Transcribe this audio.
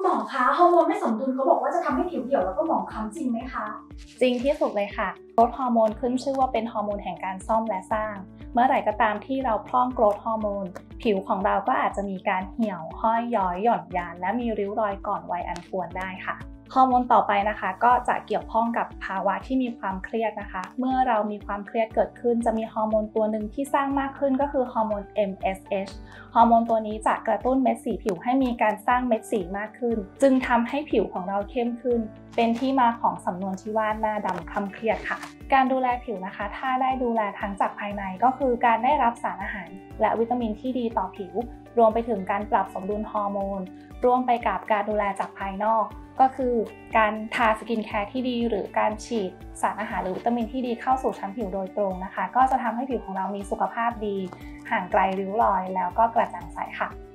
คุณหมอคะฮอร์โมนไม่สมดุลเขาบอกว่าจะทำให้ผิวเหี่ยวแล้วก็หมองคล้ำจริงไหมคะจริงที่สุดเลยค่ะโกรทฮอร์โมนขึ้นชื่อว่าเป็นฮอร์โมนแห่งการซ่อมและสร้างเมื่อไหร่ก็ตามที่เราพร่องโกรทฮอร์โมนผิวของเราก็อาจจะมีการเหี่ยวห้อยย้อยหย่อนยานและมีริ้วรอยก่อนวัยอันควรได้ค่ะฮอร์โมนต่อไปนะคะก็จะเกี่ยวข้องกับภาวะที่มีความเครียดนะคะเมื่อเรามีความเครียดเกิดขึ้นจะมีฮอร์โมนตัวหนึ่งที่สร้างมากขึ้นก็คือฮอร์โมน MSH ฮอร์โมนตัวนี้จะกระตุ้นเม็ดสีผิวให้มีการสร้างเม็ดสีมากขึ้นจึงทำให้ผิวของเราเข้มขึ้นเป็นที่มาของสำนวนที่ว่าหน้าดำคล้ำเครียดค่ะการดูแลผิวนะคะถ้าได้ดูแลทั้งจากภายในก็คือการได้รับสารอาหารและวิตามินที่ดีต่อผิวรวมไปถึงการปรับสมดุลฮอร์โมนร่วมไปกับการดูแลจากภายนอกก็คือการทาสกินแคร์ที่ดีหรือการฉีดสารอาหารหรือวิตามินที่ดีเข้าสู่ชั้นผิวโดยตรงนะคะก็จะทำให้ผิวของเรามีสุขภาพดีห่างไกลริ้วรอยแล้วก็กระจ่างใสค่ะ